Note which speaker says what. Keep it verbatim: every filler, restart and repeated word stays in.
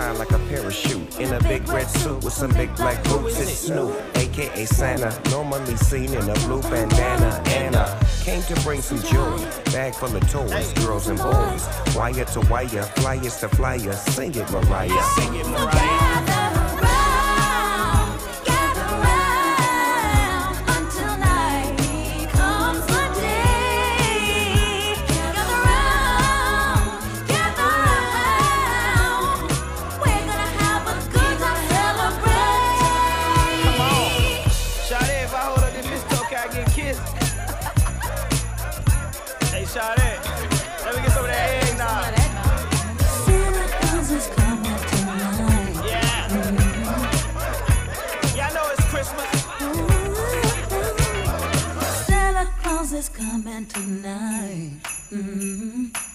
Speaker 1: fly like a parachute. In a big red suit with some big black boots, it's Snoop, aka Santa. Normally seen in a blue bandana. Anna came to bring some joy. Bag full of toys, girls and boys. Wire to wire, flyers to flyers. Sing it, Mariah. Sing it, Mariah.
Speaker 2: Shot it. Let me get some of that eggnog.
Speaker 3: Santa Claus is coming tonight.
Speaker 2: Yeah. Yeah, I know it's Christmas.
Speaker 3: Santa Claus is coming tonight. Mm-hmm.